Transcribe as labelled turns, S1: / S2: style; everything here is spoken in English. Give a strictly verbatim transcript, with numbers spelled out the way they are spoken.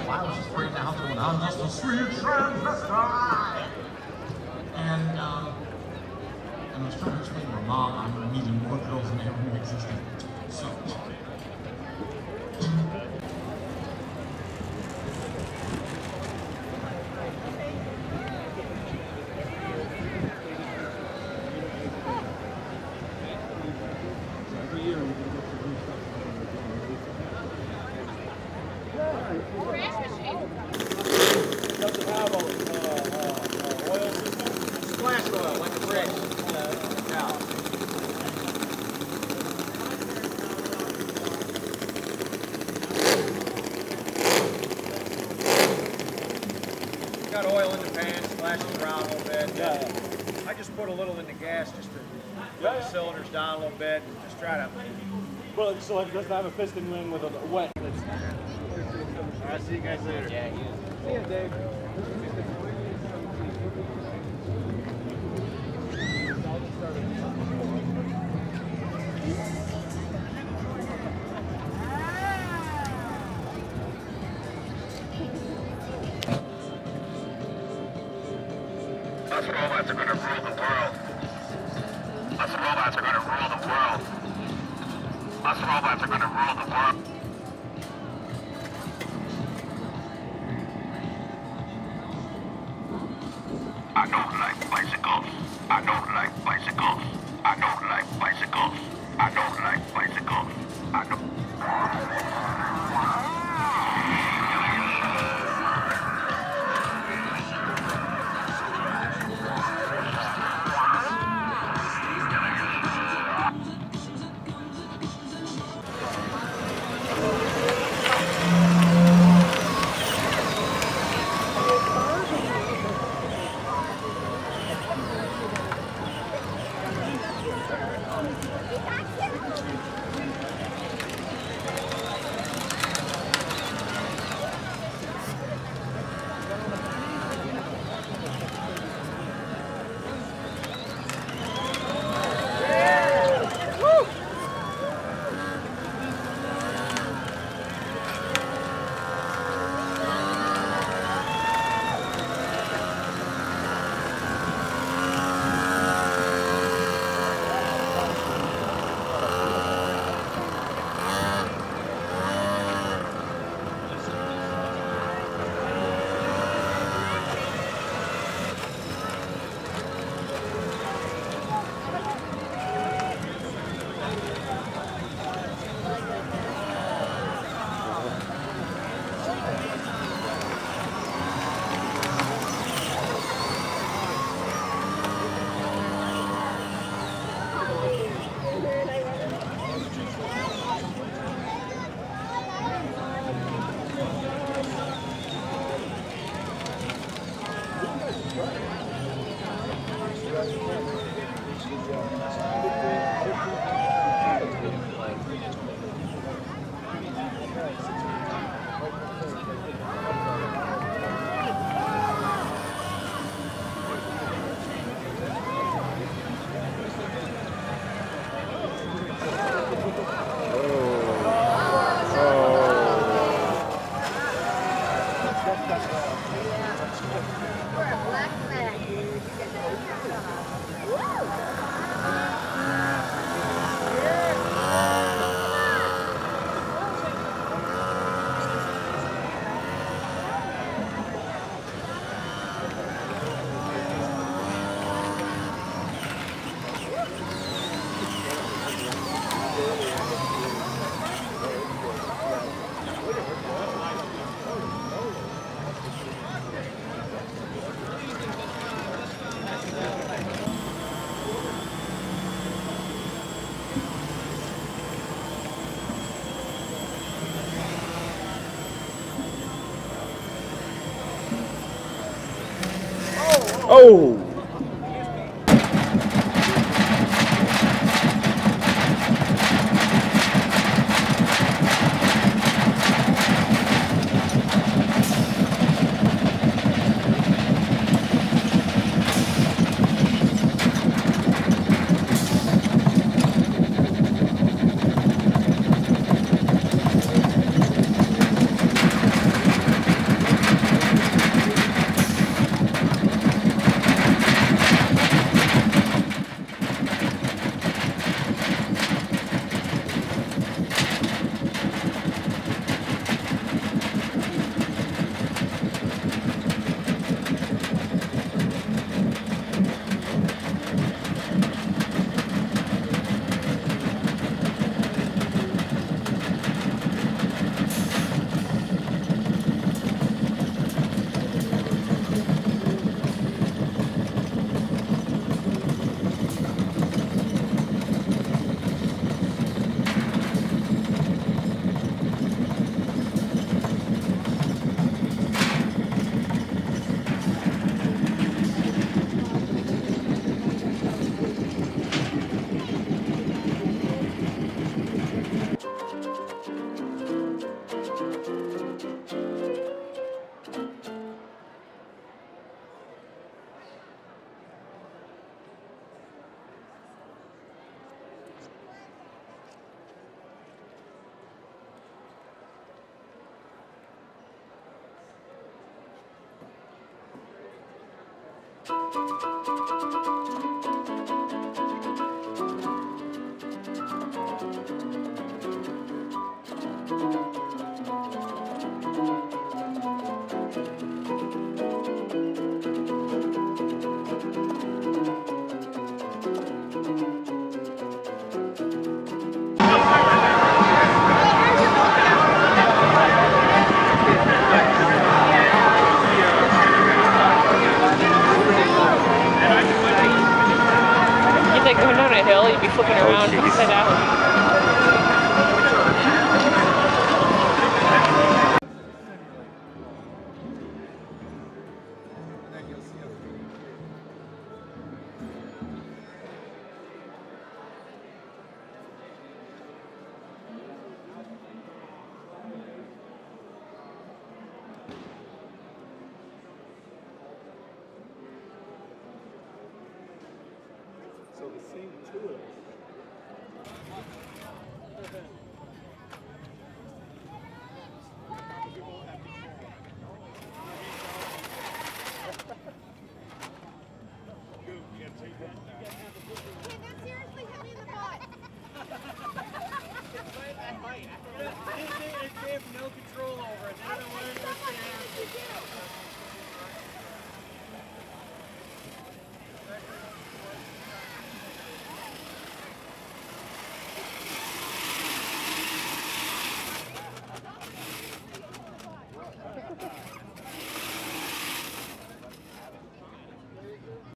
S1: life. I was just free in the house going, I'm just a sweet transvestite. And, um, and I was trying to explain to my mom I'm meeting more girls than ever knew existed. So.
S2: Got oil in the pan, splash it around a little bit. Yeah, yeah. I just put a little in the gas just to let yeah, the yeah. cylinders down a little bit and just try to.
S3: Well, so it doesn't have a piston ring with a wet.
S2: All right, see you guys later. Yeah, you. See you, Dave.
S4: Us robots are going to rule the world. Us robots are going to rule the world. Us robots are going to rule the world. I don't like bicycles. I don't like bicycles. I don't like bicycles. I don't like bicycles. I don't.
S3: Oh!
S5: Like going down a hill, you'd be flipping around
S6: Oh,
S5: upside down.
S3: So the same tool